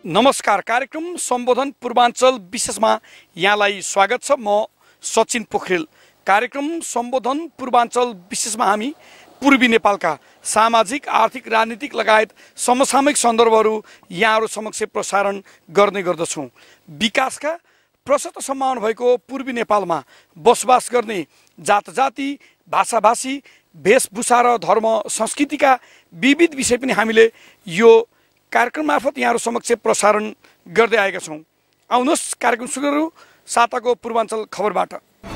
नमस्कार। कार्यक्रम सम्बोधन पूर्वाञ्चल विशेषमा यहाँलाई स्वागत छ। म सचिन पोखरेल। कार्यक्रम सम्बोधन पूर्वाञ्चल विशेषमा हामी पूर्वी नेपालका सामाजिक, आर्थिक, राजनीतिक लगायत समसामयिक सन्दर्भहरू यहाँहरू समक्ष प्रसारण गर्ने गर्दछौँ। विकासका प्रशस्त सम्भावना भएको पूर्वी नेपालमा बसोबास गर्ने जात जाति, भाषाभाषी, वेशभूषा र धर्म संस्कृतिका विविध विषय पनि हामीले यो कार्यक्रम मार्फत यहाँहरू समक्ष प्रसारण गर्दै आएका छौँ। आउनुहोस् कार्यक्रम सुरु गरौँ साताको पूर्वाञ्चल खबरबाट।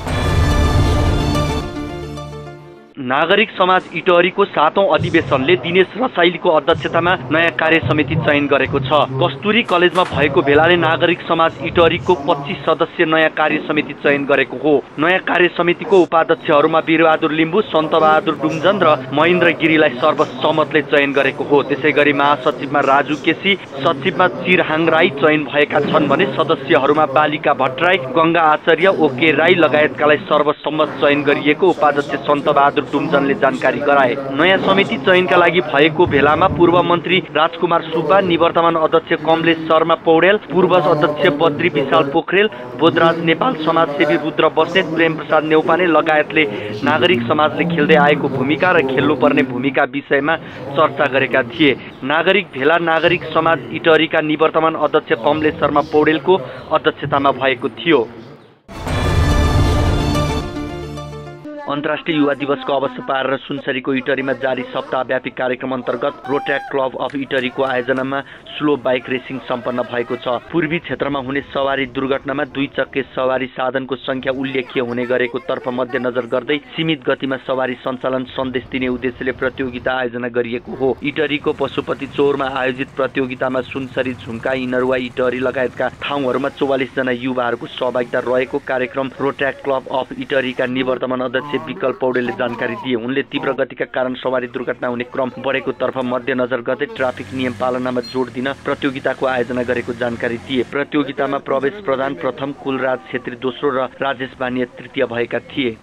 नागरिक समाज इटहरीको 7औं अधिवेशनले दिनेश रसाइलीको अध्यक्षतामा नयाँ कार्य समिति चयन गरेको छ। कस्तुरी कलेजमा भएको भेलाले नागरिक समाज इटहरीको 25 सदस्यीय नयाँ कार्य समिति चयन गरेको हो। नयाँ कार्य समितिको उपाध्यक्षहरूमा वीरबहादुर लिम्बू, सन्तबहादुर डुम्जन र महेन्द्र गिरीलाई सर्वसम्मतले चयन गरेको हो। त्यसैगरी महासचिवमा राजु केसी, सचिवमा चिरहाङ राई चयन भएका छन् भने सदस्यहरूमा बालिका भट्टराई, गंगा आचार्य, ओके राई लगायतकालाई सर्वसम्मत चयन गरिएको उपाध्यक्ष सन्तबहादुर डुम्जनले जानकारी गराए। नयाँ समिति चयनका लागि भएको भेलामा पूर्व मन्त्री राजकुमार सुब्बा, निवर्तमान अध्यक्ष कमलेश शर्मा पौडेल, पूर्व अध्यक्ष बद्री विशाल पोखरेल, बोधराज नेपाल, समाजसेवी रुद्र बस्नेत, प्रेम प्रसाद नेउपाने लगायतले नागरिक समाजले खेल्दै आएको भूमिका र खेल्नुपर्ने भूमिका विषयमा चर्चा गरेका थिए। नागरिक भेला नागरिक समाज इटहरीका निवर्तमान अध्यक्ष कमलेश शर्मा पौडेलको अध्यक्षतामा भएको थियो। अन्तर्राष्ट्रिय युवा दिवसको अवसर पारेर सुनसरीको इटहरीमा जारी सप्ताहव्यापी कार्यक्रम अन्तर्गत रोट्याक क्लब अफ इटहरीको आयोजनामा स्लो बाइक रेसिङ सम्पन्न भएको छ। पूर्वी क्षेत्रमा हुने सवारी दुर्घटनामा 2 चक्के सवारी साधनको संख्या उल्लेख्य हुने गरेको तर्फ मध्यनजर गर्दै सीमित गतिमा सवारी सञ्चालन सन्देश दिने उद्देश्यले प्रतियोगिता आयोजना गरिएको हो। इटहरीको पशुपति चौरमा आयोजित प्रतियोगितामा सुनसरी, झुम्का, इनरुवा, इटहरी लगायतका ठाउँहरूमा 44 जना युवाहरूको सहभागिता रहेको कार्यक्रम रोट्याक क्लब अफ इटहरीका निवर्तमान अध्यक्ष विकल्प पौडेलले जानकारी दिए। उनले तीव्र गतिका कारण सवारी दुर्घटना हुने क्रम बढेको तर्फ मध्यनजर गर्दै ट्राफिक नियम पालनामा जोड दिन प्रतियोगिताको आयोजना गरेको जानकारी दिए। प्रतियोगितामा प्रवेश प्रधान प्रथम, कुलराज छेत्री दोस्रो र राजेश बानिया तृतीय भएका थिए।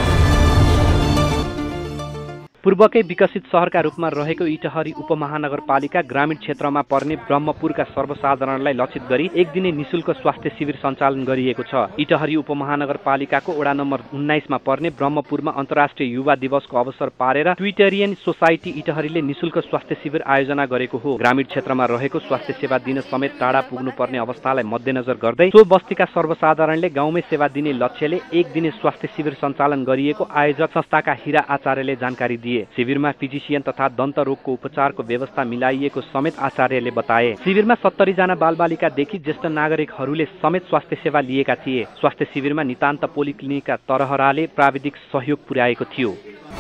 पूर्वकै विकसित शहरका रूपमा रहेको इटहरी उपमहानगरपालिका ग्रामीण क्षेत्रमा पर्ने ब्रह्मपुरका सर्वसाधारणलाई लक्षित गरी एक दिने निशुल्क स्वास्थ्य शिविर सञ्चालन गरिएको छ। इटहरी उपमहानगरपालिकाको वडा नम्बर 19 मा पर्ने ब्रह्मपुरमा अन्तर्राष्ट्रिय युवा दिवसको अवसर पारेर ट्विटेरियन सोसाइटी इटहरीले निशुल्क स्वास्थ्य शिविर आयोजना गरेको हो। ग्रामीण क्षेत्रमा रहेको स्वास्थ्य सेवा दिन समेत टाढा पुग्नुपर्ने अवस्थालाई मध्यनजर गर्दै सो बस्तीका सर्वसाधारणले गाउँमै सेवा दिने लक्ष्यले एक दिने स्वास्थ्य शिविर सञ्चालन गरिएको आयोजक संस्थाका हिरा आचार्यले जानकारी दिए। शिविरमा फिजिसियन तथा दन्त रोगको उपचारको व्यवस्था मिलाइएको समेत आचार्यले बताए। शिविरमा 70 जना बालबालिकादेखि ज्येष्ठ नागरिकहरूले समेत स्वास्थ्य सेवा लिएका थिए। स्वास्थ्य शिविरमा नितान्त पोलिक्लिनिकका तरहराले प्राविधिक सहयोग पुर्याएको थियो।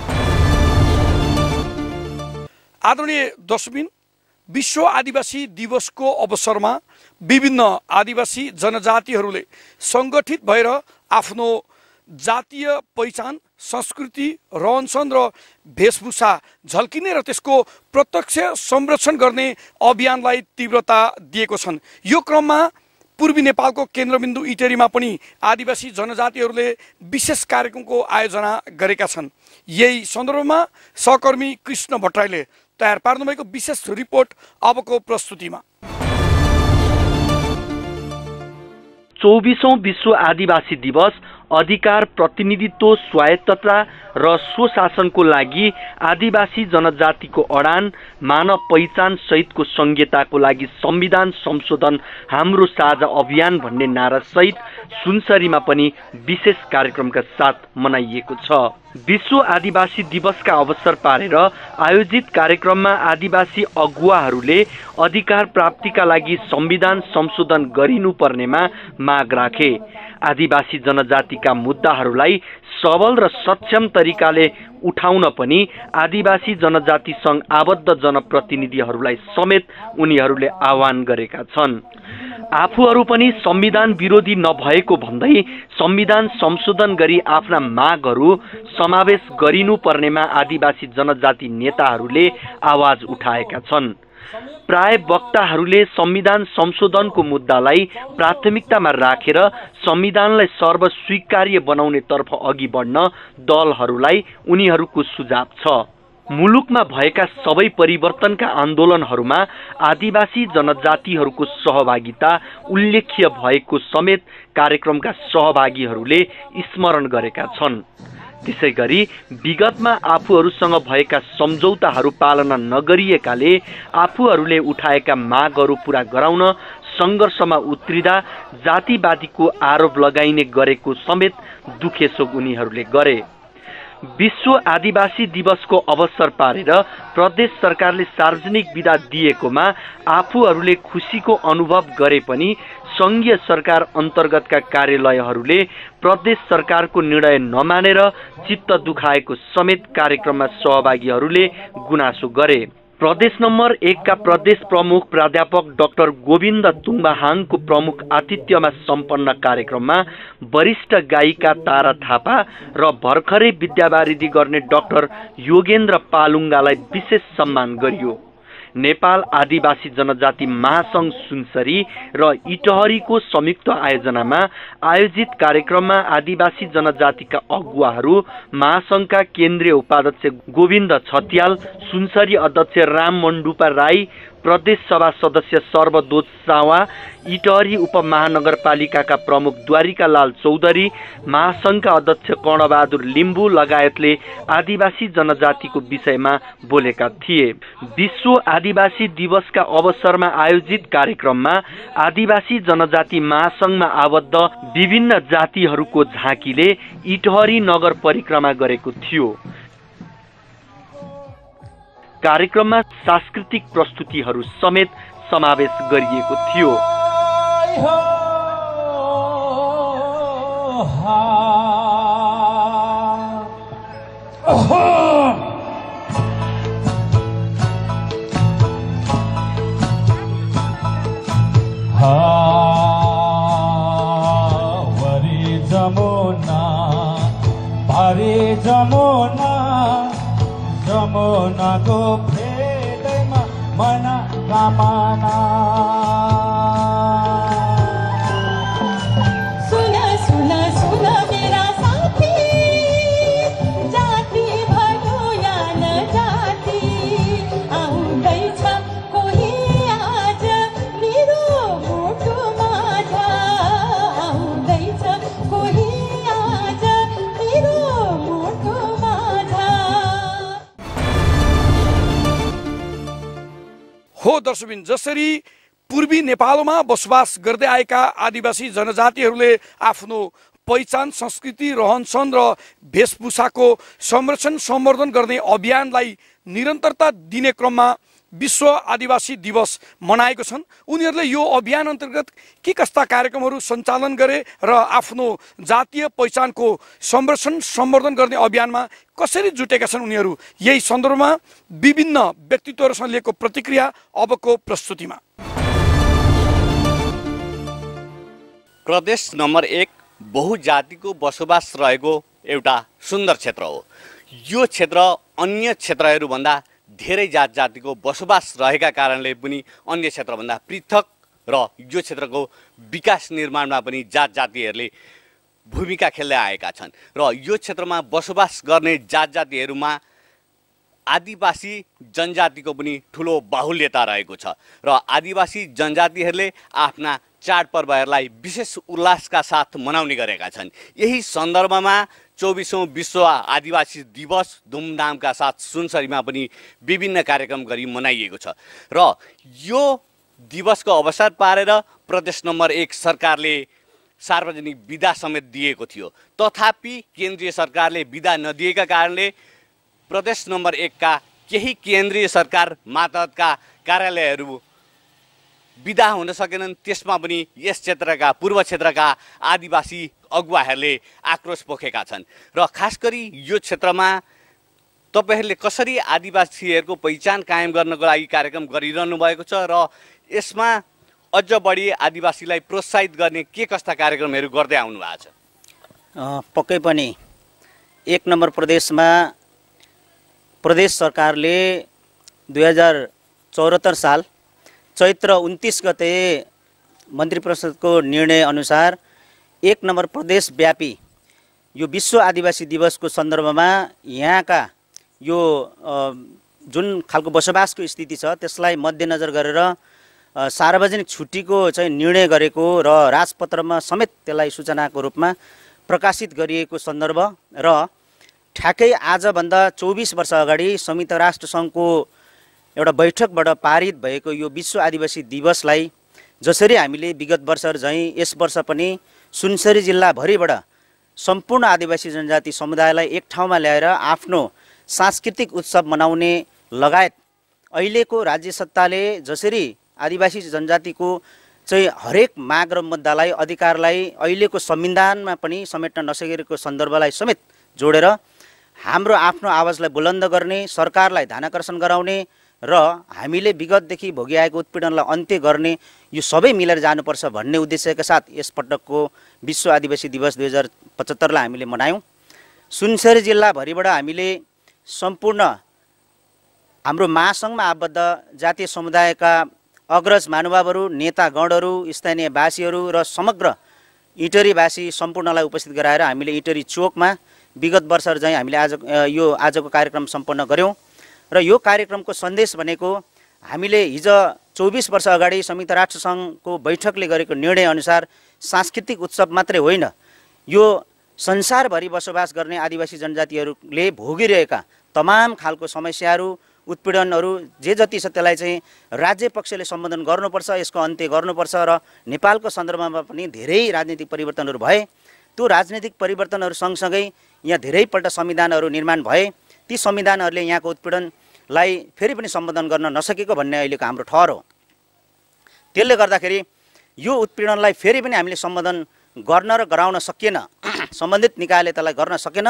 आदरणीय दर्शकबिन, विश्व आदिवासी दिवसको अवसरमा विभिन्न आदिवासी जनजातिहरूले सङ्गठित भएर आफ्नो जातीय पहिचान, संस्कृति, रहनसहन र वेशभूषा झल्किने र त्यसको प्रत्यक्ष संरक्षण गर्ने अभियानलाई तीव्रता दिएको छन्। यो क्रममा पूर्वी नेपालको केन्द्रबिन्दु इटहरीमा पनि आदिवासी जनजातिहरूले विशेष कार्यक्रमको आयोजना गरेका छन्। यही सन्दर्भमा सहकर्मी कृष्ण भट्टराईले तयार पार्नुभएको विशेष रिपोर्ट अबको प्रस्तुतिमा। 24औं विश्व आदिवासी दिवस अधिकार, प्रतिनिधित्व, स्वायत्तता र स्वशासनको लागि आदिवासी जनजातिको अडान, मानव पहिचान सहितको संहिताको लागि संविधान संशोधन हाम्रो साझा अभियान भन्ने नारा सहित सुनसरीमा पनि विशेष कार्यक्रमका साथ मनाइएको छ। विश्व आदिवासी दिवसका अवसर पारेर आयोजित कार्यक्रममा आदिवासी अगुवाहरूले अधिकार प्राप्तिका लागि संविधान संशोधन गरिनुपर्नेमा माग राखे। आदिवासी जनजातिका मुद्दाहरूलाई सबल र सक्षम तरिकाले उठाउन पनि आदिवासी जनजाति संघ आबद्ध जनप्रतिनिधिहरूलाई समेत उनीहरूले आह्वान गरेका छन्। आफूहरू पनि संविधान विरोधी नभएको भन्दै संविधान संशोधन गरी आफ्ना मागहरू समावेश गरिनुपर्नेमा आदिवासी जनजाति नेताहरूले आवाज उठाएका छन्। प्राय वक्ताहरूले संविधान संशोधनको मुद्दालाई प्राथमिकतामा राखेर संविधानलाई सर्वस्वीकार्य बनाउने तर्फ अघि बढ्न दलहरूलाई उनीहरूको सुझाव छ। मुलुकमा भएका सबै परिवर्तनका आन्दोलनहरूमा आदिवासी जनजातिहरूको सहभागिता उल्लेख्य भएको समेत कार्यक्रमका सहभागीहरूले स्मरण गरेका छन्। त्यसैगरी विगतमा आफूहरूसँग भएका सम्झौताहरू पालना नगरिएकाले आफूहरूले उठाएका मागहरू पूरा गराउन सङ्घर्षमा उत्रिँदा जातिवादीको आरोप लगाइने गरेको समेत दुखेसो उनीहरूले गरे। विश्व आदिवासी दिवसको अवसर पारेर प्रदेश सरकारले सार्वजनिक बिदा दिएकोमा आफूहरूले खुसीको अनुभव गरे पनि सङ्घीय सरकार अन्तर्गतका कार्यालयहरूले प्रदेश सरकारको निर्णय नमानेर चित्त दुखाएको समेत कार्यक्रममा सहभागीहरूले गुनासो गरे। प्रदेश नम्बर 1 का प्रदेश प्रमुख प्राध्यापक डाक्टर गोविन्द तुङबाहाङको प्रमुख आतिथ्यमा सम्पन्न कार्यक्रममा वरिष्ठ गायिका तारा थापा र भर्खरै विद्यावारिधि गर्ने डाक्टर योगेन्द्र पालुङ्गालाई विशेष सम्मान गरियो। नेपाल आदिवासी जनजाति महासङ्घ सुनसरी र इटहरीको संयुक्त आयोजनामा आयोजित कार्यक्रममा आदिवासी जनजातिका अगुवाहरू, महासङ्घका केन्द्रीय उपाध्यक्ष गोविन्द छतियाल, सुनसरी अध्यक्ष राम मण्डुपा राई, प्रदेश सभा सदस्य सर्वदोज सावा, इटहरी उपमहानगरपालिकाका प्रमुख द्वारिकालाल चौधरी, महासङ्घका अध्यक्ष कर्णबहादुर लिम्बू लगायतले आदिवासी जनजातिको विषयमा बोलेका थिए। विश्व आदिवासी दिवसका अवसरमा आयोजित कार्यक्रममा आदिवासी जनजाति महासङ्घमा आबद्ध विभिन्न जातिहरूको झाँकीले इटहरी नगर परिक्रमा गरेको थियो। कार्यक्रममा सांस्कृतिक प्रस्तुतिहरू समेत समावेश गरिएको थियो। वरी जमुना भारी जमुना जमुनाको फेदैमा मना कामना सुना सुना सुना मेरा साथी जाति भनौँ या नजाति आउँदैछ कोही आज मेरो मुटुमा आउँदैछ कोही आज मेरो मुटुमा। हो दर्शकबिन, जसरी पूर्वी नेपालमा बसोबास गर्दै आएका आदिवासी जनजातिहरूले आफ्नो पहिचान, संस्कृति, रहनसहन र वेशभूषाको संरक्षण सम्वर्धन गर्ने अभियानलाई निरन्तरता दिने क्रममा विश्व आदिवासी दिवस मनाएको छन्। उनीहरूले यो अभियान अन्तर्गत के कस्ता कार्यक्रमहरू सञ्चालन गरे र आफ्नो जातीय पहिचानको संरक्षण सम्वर्धन गर्ने अभियानमा कसरी जुटेका छन् उनीहरू, यही सन्दर्भमा विभिन्न व्यक्तित्वहरूसँग लिएको प्रतिक्रिया अबको प्रस्तुतिमा। प्रदेश नम्बर 1 बहुजातिको बसोबास रहेको एउटा सुन्दर क्षेत्र हो। यो क्षेत्र अन्य क्षेत्रहरूभन्दा धेरै जात जातिको बसोबास रहेका कारणले पनि अन्य क्षेत्रभन्दा पृथक र यो क्षेत्रको विकास निर्माणमा पनि जात जातिहरूले भूमिका खेल्दै आएका छन् र यो क्षेत्रमा बसोबास गर्ने जात जातिहरूमा आदिवासी जनजातिको पनि ठुलो बाहुल्यता रहेको छ र आदिवासी जनजातिहरूले आफ्ना चाडपर्वहरूलाई विशेष उल्लासका साथ मनाउने गरेका छन्। यही सन्दर्भमा 24औं विश्व आदिवासी दिवस धुमधामका साथ सुनसरीमा पनि विभिन्न कार्यक्रम गरी मनाइएको छ र यो दिवसको अवसर पारेर प्रदेश नम्बर 1 सरकारले सार्वजनिक बिदा समेत दिएको थियो। तथापि केन्द्रीय सरकारले बिदा नदिएका कारणले प्रदेश नम्बर 1 का केही केन्द्रीय सरकार मातहतका कार्यालयहरू बिदा हुन सकेनन्। त्यसमा पनि यस क्षेत्रका पूर्व क्षेत्रका आदिवासी अगुवाहरूले आक्रोश पोखेका छन् र खास गरी यो क्षेत्रमा तपाईहरूले कसरी आदिवासीहरूको पहिचान कायम गर्नको लागि कार्यक्रम गरिरहनु भएको छ र यसमा अझ बढी आदिवासीलाई प्रोत्साहित गर्ने के कस्ता कार्यक्रमहरू गर्दै आउनु भएको छ? पक्कै पनि 1 नम्बर प्रदेशमा प्रदेश सरकारले 2074 साल चैत्र 29 गते मन्त्री परिषदको निर्णय अनुसार 1 नम्बर प्रदेश व्यापी यो विश्व आदिवासी दिवसको सन्दर्भमा यहाँका यो जुन खालको बसोबासको स्थिति छ त्यसलाई मध्यनजर गरेर सार्वजनिक छुट्टीको चाहिँ निर्णय गरेको र राजपत्रमा समेत त्यसलाई सूचनाको रूपमा प्रकाशित गरिएको सन्दर्भ र ठ्याक्कै आजभन्दा 24 वर्ष अगाडि संयुक्त राष्ट्र सङ्घको एउटा बैठकबाट पारित भएको यो विश्व आदिवासी दिवसलाई जसरी हामीले विगत वर्षहरू झैँ यस वर्ष पनि सुनसरी जिल्लाभरिबाट सम्पूर्ण आदिवासी जनजाति समुदायलाई एक ठाउँमा ल्याएर आफ्नो सांस्कृतिक उत्सव मनाउने लगायत अहिलेको राज्य सत्ताले जसरी आदिवासी जनजातिको चाहिँ हरेक माग र मुद्दालाई अधिकारलाई अहिलेको संविधानमा पनि समेट्न नसकेको सन्दर्भलाई समेत जोडेर हाम्रो आफ्नो आवाजलाई बुलन्द गर्ने, सरकारलाई ध्यानाकर्षण गराउने र हामीले विगतदेखि भोगिआएको उत्पीडनलाई अन्त्य गर्ने यो सबै मिलेर जानुपर्छ भन्ने उद्देश्यका साथ यस पटकको विश्व आदिवासी दिवस 2075लाई हामीले मनायौँ। सुनसरी जिल्लाभरिबाट हामीले सम्पूर्ण हाम्रो महासङ्घमा आबद्ध जातीय समुदायका अग्रज महानुभावहरू, नेतागणहरू, स्थानीयवासीहरू र समग्र इटरीवासी सम्पूर्णलाई उपस्थित गराएर हामीले इटरी चोकमा विगत वर्षहरू चाहिँ हामीले आजको कार्यक्रम सम्पन्न गऱ्यौँ र यो कार्यक्रमको सन्देश भनेको हामीले हिजो 24 वर्ष अगाडि संयुक्त राष्ट्र सङ्घको बैठकले गरेको निर्णय अनुसार सांस्कृतिक उत्सव मात्रै होइन, यो संसारभरि बसोबास गर्ने आदिवासी जनजातिहरूले भोगिरहेका तमाम खालको समस्याहरू, उत्पीडनहरू जे जति छ त्यसलाई चाहिँ राज्य पक्षले सम्बोधन गर्नुपर्छ, यसको अन्त्य गर्नुपर्छ र नेपालको सन्दर्भमा पनि धेरै राजनीतिक परिवर्तनहरू भए। त्यो राजनीतिक परिवर्तनहरू सँगसँगै यहाँ धेरैपल्ट संविधानहरू निर्माण भए, ती संविधानहरूले यहाँको उत्पीडनलाई फेरि पनि सम्बोधन गर्न नसकेको भन्ने अहिलेको हाम्रो ठहर हो। त्यसले गर्दाखेरि यो उत्पीडनलाई फेरि पनि हामीले सम्बोधन गर्न र गराउन सकिएन, सम्बन्धित निकायले त्यसलाई गर्न सकेन,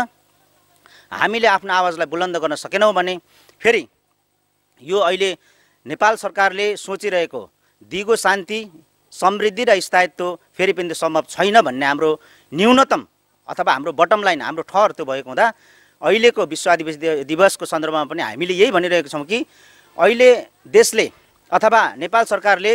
हामीले आफ्नो आवाजलाई बुलन्द गर्न सकेनौँ भने फेरि यो अहिले नेपाल सरकारले सोचिरहेको दिगो शान्ति, समृद्धि र स्थायित्व फेरि पनि सम्भव छैन भन्ने हाम्रो न्यूनतम अथवा हाम्रो बटम लाइन, हाम्रो ठहर त्यो भएको हुँदा अहिलेको विश्व आदिवासी दिवसको सन्दर्भमा पनि हामीले यही भनिरहेको छौँ कि अहिले देशले अथवा नेपाल सरकारले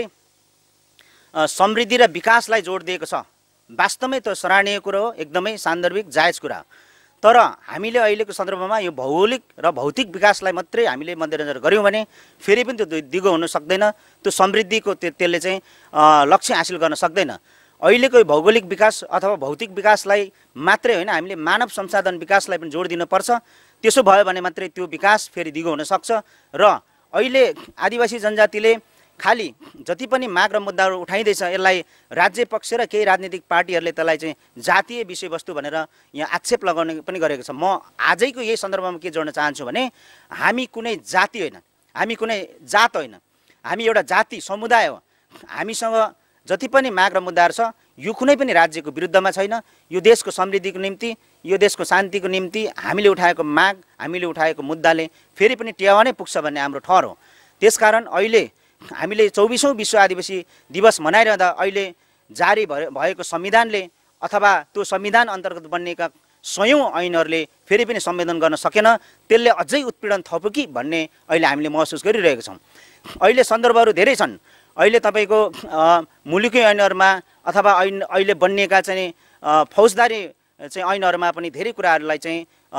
समृद्धि र विकासलाई जोड दिएको छ। वास्तवमै त्यो सराहनीय कुरो हो, एकदमै सान्दर्भिक जायज कुरा हो। तर हामीले अहिलेको सन्दर्भमा यो भौगोलिक र भौतिक विकासलाई मात्रै हामीले मध्यनजर गऱ्यौँ भने फेरि पनि त्यो दिगो हुन सक्दैन, त्यो समृद्धिको त्यसले चाहिँ लक्ष्य हासिल गर्न सक्दैन। अहिलेको भौगोलिक विकास अथवा भौतिक विकासलाई मात्रै होइन, हामीले मानव संसाधन विकासलाई पनि जोड दिनुपर्छ। त्यसो भयो भने मात्रै त्यो विकास फेरि दिगो हुन सक्छ। र अहिले आदिवासी जनजातिले खालि जति पनि माग र मुद्दाहरू उठाइँदैछ यसलाई राज्य पक्ष र केही राजनीतिक पार्टीहरूले त्यसलाई चाहिँ जातीय विषयवस्तु भनेर यहाँ आक्षेप लगाउने पनि गरेको छ। म आजैको यही सन्दर्भमा के जोड्न चाहन्छु भने हामी कुनै जाति होइन, हामी कुनै जात होइन, हामी एउटा जाति समुदाय हो। हामीसँग जति पनि माग र मुद्दाहरू छ यो कुनै पनि राज्यको विरुद्धमा छैन। यो देशको समृद्धिको निम्ति, यो देशको शान्तिको निम्ति हामीले उठाएको माग, हामीले उठाएको मुद्दाले फेरि पनि टेवा नै पुग्छ भन्ने हाम्रो ठहर हो। त्यसकारण अहिले हामीले 24औं विश्व आदिवासी दिवस मनाइरहँदा अहिले जारी भएको संविधानले अथवा त्यो संविधान अन्तर्गत बनिएका सयौं ऐनहरूले फेरि पनि सम्बोधन गर्न सकेन, त्यसले अझै उत्पीडन थप्यो कि भन्ने अहिले हामीले महसुस गरिरहेका छौँ। अहिले सन्दर्भहरू धेरै छन्। अहिले तपाईँको मुलुकी ऐनहरूमा अथवा अहिले बनिएका चाहिँ फौजदारी चाहिँ ऐनहरूमा पनि धेरै कुराहरूलाई चाहिँ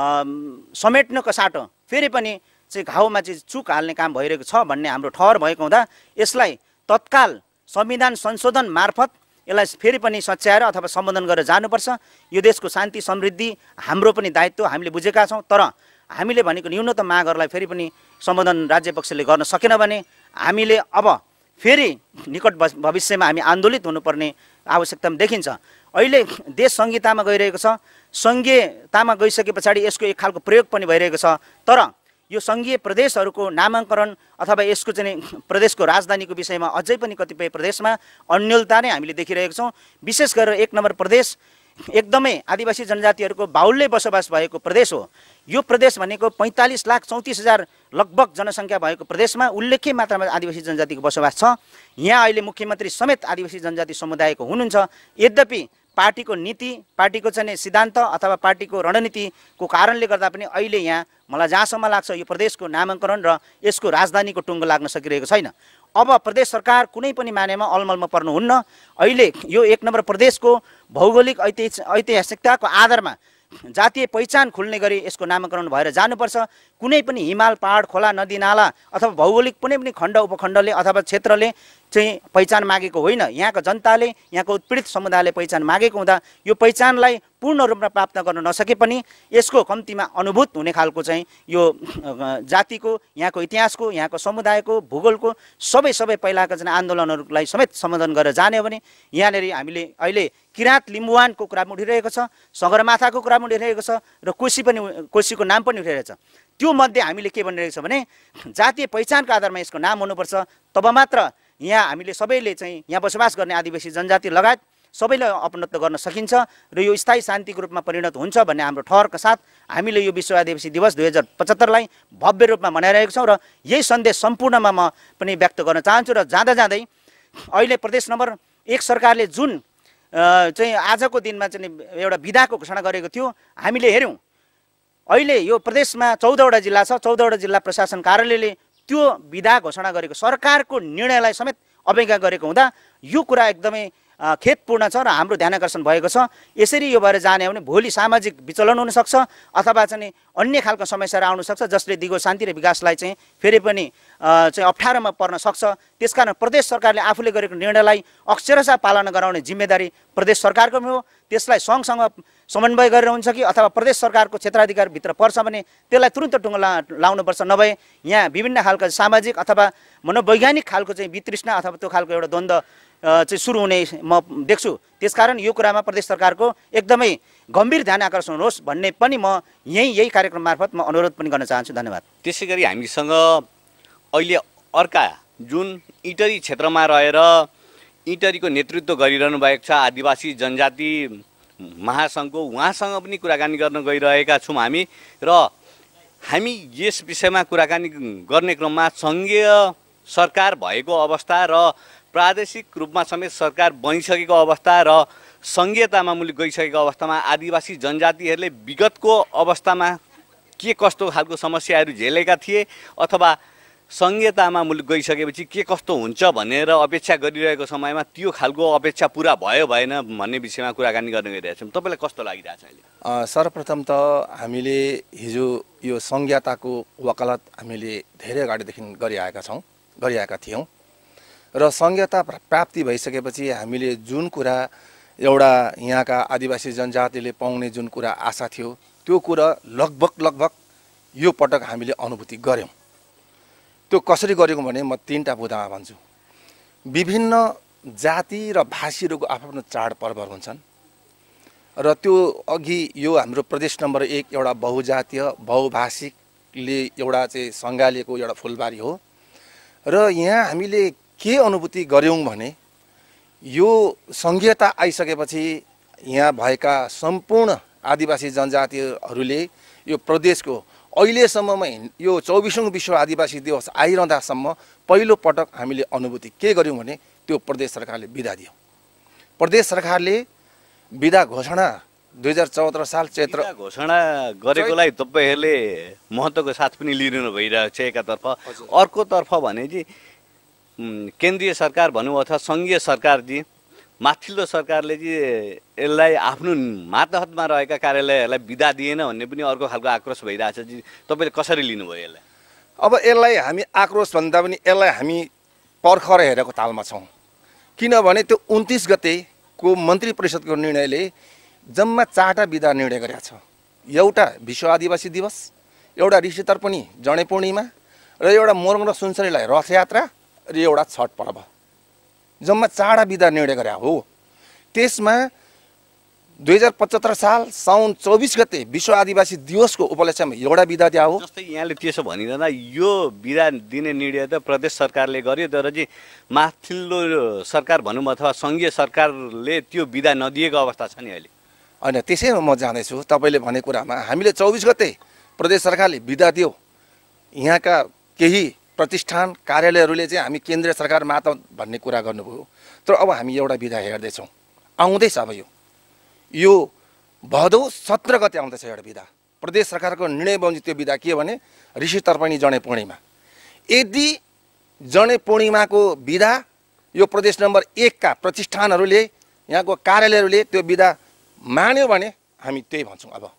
समेट्नको साटो फेरि पनि चाहिँ घाउमा चाहिँ चुक हाल्ने काम भइरहेको छ भन्ने हाम्रो ठहर भएको हुँदा यसलाई तत्काल संविधान संशोधन मार्फत यसलाई फेरि पनि सच्याएर अथवा सम्बोधन गरेर जानुपर्छ। यो देशको शान्ति समृद्धि हाम्रो पनि दायित्व, हामीले बुझेका छौँ। तर हामीले भनेको न्यूनतम मागहरूलाई फेरि पनि सम्बोधन राज्य पक्षले गर्न सकेन भने हामीले अब फेरि निकट भविष्यमा हामी आन्दोलित हुनुपर्ने आवश्यकता देखिन्छ। अहिले देश संहितामा गइरहेको छ, संघीयतामा गइसके पछाडि यसको एक खालको प्रयोग पनि भइरहेको छ। तर यो सङ्घीय प्रदेशहरूको नामाङ्करण अथवा यसको चाहिँ प्रदेशको राजधानीको विषयमा अझै पनि कतिपय प्रदेशमा अन्योलता नै हामीले देखिरहेको छौँ। विशेष गरेर 1 नम्बर प्रदेश एकदमै आदिवासी जनजातिहरूको बाहुल्य बसोबास भएको प्रदेश हो। यो प्रदेश भनेको 45,34,000 लगभग जनसङ्ख्या भएको प्रदेशमा उल्लेख्य मात्रामा आदिवासी जनजातिको बसोबास छ। यहाँ अहिले मुख्यमन्त्री समेत आदिवासी जनजाति समुदायको हुनुहुन्छ। यद्यपि पार्टीको नीति, पार्टीको चाहिँ सिद्धान्त अथवा पार्टीको रणनीतिको कारणले गर्दा पनि अहिले यहाँ मलाई जहाँसम्म लाग्छ यो प्रदेशको नामाङ्करण र यसको राजधानीको टुङ्गो लाग्न सकिरहेको छैन। अब प्रदेश सरकार कुनै पनि मानेमा अलमलमा पर्नुहुन्न। अहिले यो 1 नम्बर प्रदेशको भौगोलिक ऐतिहासिकताको आधारमा जातीय पहिचान खुल्ने गरी यसको नामाकरण भएर जानुपर्छ। कुनै पनि हिमाल पहाड खोला नदी नाला अथवा भौगोलिक कुनै पनि खण्ड उपखण्डले अथवा क्षेत्रले चाहिँ पहिचान मागेको होइन। यहाँको जनताले यहाँको उत्पीडित समुदायले पहिचान मागेको हुँदा यो पहिचानलाई पूर्ण रूपमा प्राप्त गर्न नसके पनि यसको कम्तीमा अनुभूत हुने खालको चाहिँ यो जातिको यहाँको इतिहासको यहाँको समुदायको भूगोलको सबै पहिलाका चाहिँ आन्दोलनहरूलाई समेत सम्बोधन गरेर जाने हो भने यहाँनिर हामीले अहिले किराँत लिम्बुवानको कुरा पनि उठिरहेको छ, सगरमाथाको कुरा पनि उठिरहेको छ र कोशीको नाम पनि उठिरहेको छ। त्यो मध्ये हामीले के भनिरहेको छ भने जातीय पहिचानको आधारमा यसको नाम हुनुपर्छ, तब मात्र यहाँ हामीले सबैले चाहिँ यहाँ बसोबास गर्ने आदिवासी जनजाति लगायत सबैले अपनत्व गर्न सकिन्छ र यो स्थायी शान्तिको रूपमा परिणत हुन्छ भन्ने हाम्रो ठहरका साथ हामीले यो विश्व आदिवासी दिवस 2075लाई भव्य रूपमा मनाइरहेको छौँ र यही सन्देश सम्पूर्णमा म पनि व्यक्त गर्न चाहन्छु। र जाँदा जाँदै अहिले प्रदेश नम्बर 1 सरकारले जुन चाहिँ आजको दिनमा चाहिँ एउटा विधाको घोषणा गरेको थियो, हामीले हेऱ्यौँ अहिले यो प्रदेशमा 14वटा जिल्ला छ। 14वटा जिल्ला प्रशासन कार्यालयले त्यो विधा घोषणा गरेको सरकारको निर्णयलाई समेत अवज्ञा गरेको हुँदा यो कुरा एकदमै खेदपूर्ण छ र हाम्रो ध्यानाकर्षण भएको छ। यसरी यो भएर जाने हो भने भोलि सामाजिक विचलन हुनसक्छ अथवा चाहिँ अन्य खालको समस्याहरू आउन सक्छ जसले दिगो शान्ति र विकासलाई चाहिँ फेरि पनि चाहिँ अप्ठ्यारोमा पर्न सक्छ। त्यसकारण प्रदेश सरकारले आफूले गरेको निर्णयलाई अक्षरशः पालना गराउने जिम्मेदारी प्रदेश सरकारको पनि हो। त्यसलाई सँगसँग समन्वय गरेर हुन्छ कि अथवा प्रदेश सरकारको क्षेत्राधिकारभित्र पर्छ भने त्यसलाई तुरुन्त टुङ्गो लाउनुपर्छ। नभए यहाँ विभिन्न खालका सामाजिक अथवा मनोवैज्ञानिक खालको चाहिँ वितृष्णा अथवा त्यो खालको एउटा द्वन्द्व चाहिँ सुरु हुने म देख्छु। त्यसकारण यो कुरामा प्रदेश सरकारको एकदमै गम्भीर ध्यान आकर्षण होस् भन्ने पनि म यही कार्यक्रम मार्फत म अनुरोध पनि गर्न चाहन्छु। धन्यवाद। त्यसै गरी हामीसँग अहिले अर्का जुन इटरी क्षेत्रमा रहेर इटरीको नेतृत्व गरिरहनु भएको छ आदिवासी जनजाति महासङ्घको, उहाँसँग पनि कुराकानी गर्न गइरहेका छौँ हामी। र हामी यस विषयमा कुराकानी गर्ने क्रममा सङ्घीय सरकार भएको अवस्था र प्रादेशिक रूपमा समेत सरकार बनिसकेको अवस्था र सङ्घीयतामा मुलुक गइसकेको अवस्थामा आदिवासी जनजातिहरूले विगतको अवस्थामा के कस्तो खालको समस्याहरू झेलेका थिए अथवा सङ्घीयतामा मुलुक गइसकेपछि के कस्तो हुन्छ भनेर अपेक्षा गरिरहेको समयमा त्यो खालको अपेक्षा पुरा भयो भएन भन्ने विषयमा कुराकानी गर्न गइरहेछौँ। तपाईँलाई कस्तो लागिरहेछ अहिले? सर्वप्रथम त हामीले हिजो यो सङ्घीयताको वकालत हामीले धेरै अगाडिदेखि गरिआएका थियौँ र सङ्घीयता प्राप्ति भइसकेपछि हामीले जुन कुरा एउटा यहाँका आदिवासी जनजातिले पाउने जुन कुरा आशा थियो त्यो कुरा लगभग यो पटक हामीले अनुभूति गऱ्यौँ। त्यो कसरी गरेको भने म 3टा बुदामा भन्छु। विभिन्न जाति र भाषीहरूको आफ्नो चाडपर्वहरू हुन्छन् र त्यो अघि यो हाम्रो प्रदेश नम्बर 1 एउटा बहुजातीय बहुभाषिकले एउटा चाहिँ सङ्घालिएको एउटा फुलबारी हो र यहाँ हामीले के अनुभूति गऱ्यौँ भने यो सङ्घीयता आइसकेपछि यहाँ भएका सम्पूर्ण आदिवासी जनजातिहरूले यो प्रदेशको अहिलेसम्ममा यो 24औं विश्व आदिवासी दिवस आइरहँदासम्म पहिलो पटक हामीले अनुभूति के गऱ्यौँ भने त्यो प्रदेश सरकारले बिदा दियो। प्रदेश सरकारले बिदा घोषणा 2014 साल चैत्र घोषणा गरेकोलाई तपाईँहरूले महत्त्वको साथ पनि लिनु भइरहेको छ एकातर्फ, अर्कोतर्फ भने चाहिँ केन्द्रीय सरकार भनौँ अथवा सङ्घीय सरकार जी माथिल्लो सरकारले चाहिँ यसलाई आफ्नो मातहतमा रहेका कार्यालयहरूलाई बिदा दिएन भन्ने पनि अर्को खालको आक्रोश भइरहेछ। जी तपाईँले कसरी लिनुभयो यसलाई? अब यसलाई हामी आक्रोश भन्दा पनि यसलाई हामी पर्खर हेरेको तालमा छौँ। किनभने त्यो 29 गतेको मन्त्री परिषदको निर्णयले जम्मा 4टा बिदा निर्णय गरेका छ। एउटा विश्व आदिवासी दिवस, एउटा ऋषि तर्पणी जने पूर्णिमा र एउटा मोरङ र सुनसरीलाई रथयात्रा र एउटा छठ पर्व, जम्मा 4टा बिदा निर्णय गरे हो। त्यसमा 2075 साल साउन 24 गते विश्व आदिवासी दिवसको उपलक्ष्यमा एउटा बिदा दिया हो। जस्तै यहाँले त्यसो भनिरहँदा यो बिदा दिने निर्णय त प्रदेश सरकारले गर्यो, तर चाहिँ माथिल्लो सरकार भनौँ अथवा सङ्घीय सरकारले त्यो बिदा नदिएको अवस्था छ नि अहिले। होइन, त्यसैमा म जाँदैछु तपाईँले भनेको कुरामा। हामीले 24 गते प्रदेश सरकारले बिदा दियो, यहाँका केही प्रतिष्ठान कार्यालयहरूले चाहिँ हामी केन्द्रीय सरकार मात भन्ने कुरा गर्नुभयो। तर अब हामी एउटा बिदा हेर्दैछौँ, आउँदैछ। अब यो भदौ 17 गते आउँदैछ एउटा बिदा। प्रदेश सरकारको निर्णय बमोजिम त्यो बिदा के भने ऋषि तर्पणी जने पूर्णिमा। यदि जने पूर्णिमाको बिदा यो प्रदेश नम्बर 1 का प्रतिष्ठानहरूले यहाँको कार्यालयहरूले त्यो बिदा मान्यो भने हामी त्यही भन्छौँ। अब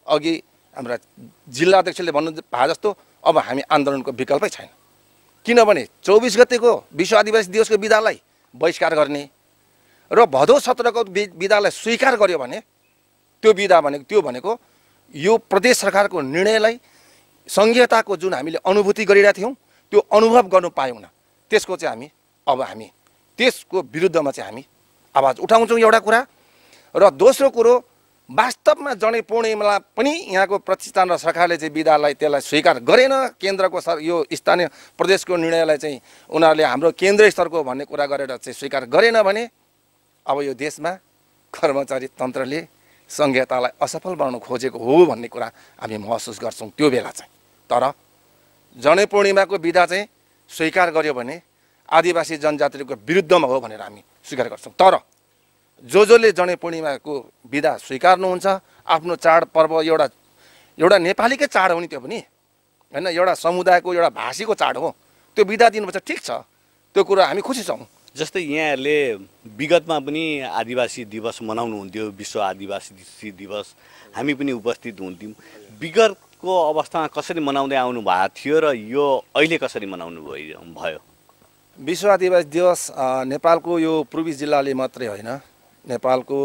अघि हाम्रा जिल्ला अध्यक्षले भन्नु भए जस्तो अब हामी आन्दोलनको विकल्पै छैन। किनभने 24 गतेको विश्व आदिवासी दिवसको बिदालाई बहिष्कार गर्ने र भदौ 17 को बिदालाई स्वीकार गर्यो भने त्यो बिदा भनेको यो प्रदेश सरकारको निर्णयलाई संघीयताको जुन हामीले अनुभूति गरिरहेका थियौँ त्यो अनुभव गर्नु पायौँ न। त्यसको चाहिँ हामी त्यसको विरुद्धमा चाहिँ हामी आवाज उठाउँछौँ एउटा कुरा। र दोस्रो कुरो वास्तवमा जनै पूर्णिमालाई पनि यहाँको प्रतिष्ठान र सरकारले चाहिँ बिदालाई त्यसलाई स्वीकार गरेन। केन्द्रको यो स्थानीय प्रदेशको निर्णयलाई चाहिँ उनीहरूले हाम्रो केन्द्रीय स्तरको भन्ने कुरा गरेर चाहिँ स्वीकार गरेन भने अब यो देशमा कर्मचारी तन्त्रले संघीयतालाई असफल बनाउन खोजेको हो भन्ने कुरा हामी महसुस गर्छौँ त्यो बेला चाहिँ। तर जनै पूर्णिमाको बिदा चाहिँ स्वीकार गर्यो भने आदिवासी जनजातिको विरुद्धमा हो भनेर हामी स्वीकार गर्छौँ। तर जसले जनै पूर्णिमाको बिदा स्वीकार्नुहुन्छ आफ्नो चाडपर्व एउटा नेपालीकै चाड हो नि त्यो पनि होइन, एउटा समुदायको एउटा भाषीको चाड हो, त्यो बिदा दिनुपर्छ, ठिक छ, त्यो कुरा हामी खुसी छौँ। जस्तै यहाँहरूले विगतमा पनि आदिवासी दिवस मनाउनु हुन्थ्यो, विश्व आदिवासी दिवस, हामी पनि उपस्थित हुन्थ्यौँ। विगतको अवस्थामा कसरी मनाउँदै आउनु भएको थियो र यो अहिले कसरी मनाउनु भयो? विश्व आदिवासी दिवस नेपालको यो पूर्वी जिल्लाले मात्रै होइन, नेपालको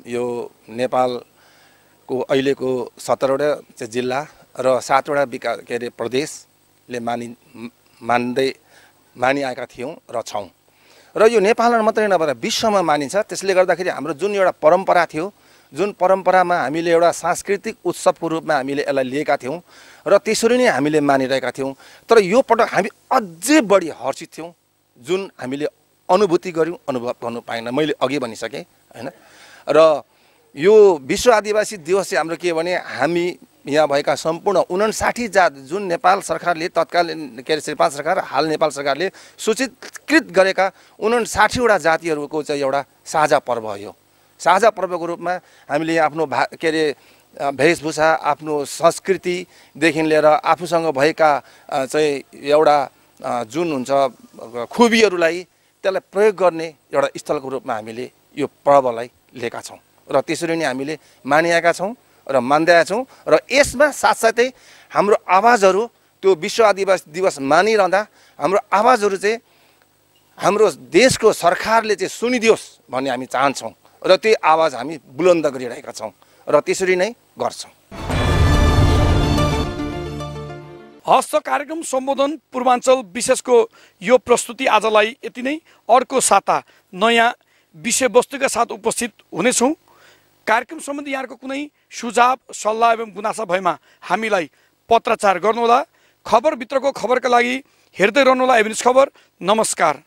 अहिलेको 17वटा चाहिँ जिल्ला र 7वटा प्रदेशले मानिआएका थियौँ र छौँ। र यो नेपालमा मात्रै नभएर विश्वमा मानिन्छ। त्यसले गर्दाखेरि हाम्रो जुन एउटा परम्परा थियो, जुन परम्परामा हामीले एउटा सांस्कृतिक उत्सवको रूपमा हामीले यसलाई लिएका थियौँ र त्यसरी नै हामीले मानिरहेका थियौँ। तर यो पटक हामी अझै बढी हर्षित थियौँ जुन हामीले अनुभूति गऱ्यौँ, अनुभव गर्नु पाएन, मैले अघि भनिसकेँ होइन। र यो विश्व आदिवासी दिवस चाहिँ हाम्रो के भने हामी यहाँ भएका सम्पूर्ण 59 जात जुन नेपाल सरकारले तत्कालीन श्रीपाल सरकार हाल नेपाल सरकारले सूचीकृत गरेका 59वटा जातिहरूको चाहिँ एउटा साझा पर्व हो। यो साझा पर्वको रूपमा हामीले आफ्नो वेशभूषा, आफ्नो संस्कृतिदेखि लिएर आफूसँग भएका चाहिँ एउटा जुन हुन्छ खुबीहरूलाई त्यसलाई प्रयोग गर्ने एउटा स्थलको रूपमा हामीले यो पर्वलाई लिएका छौँ र त्यसरी नै हामीले मानिएका छौँ र मान्दै छौँ। र यसमा साथसाथै हाम्रो आवाजहरू त्यो विश्व आदिवासी दिवस मानिरहँदा हाम्रो आवाजहरू चाहिँ हाम्रो देशको सरकारले चाहिँ सुनिदियोस् भन्ने हामी चाहन्छौँ र त्यो आवाज हामी बुलन्द गरिरहेका छौँ र त्यसरी नै गर्छौँ। हस्त कार्यक्रम सम्बोधन पूर्वाञ्चल विशेषको यो प्रस्तुति आजलाई यति नै। अर्को साता नयाँ विषयवस्तुका साथ उपस्थित हुनेछौँ। कार्यक्रम सम्बन्धी यहाँको कुनै सुझाव सल्लाह एवं गुनासा भएमा हामीलाई पत्राचार गर्नुहोला। खबरभित्रको खबरका लागि हेर्दै रहनुहोला एभेन्स खबर। नमस्कार।